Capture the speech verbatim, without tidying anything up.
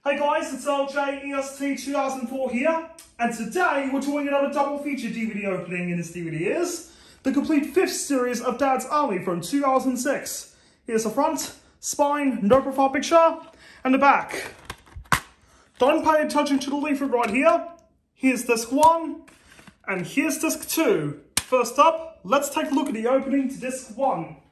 Hey guys, it's L J E S T two thousand four here, and today we're doing another double feature D V D opening, and this D V D is the complete fifth series of Dad's Army from two thousand six. Here's the front, spine, no profile picture, and the back. Don't pay attention to the leaflet right here. Here's disc one, and here's disc two. First up, let's take a look at the opening to disc one.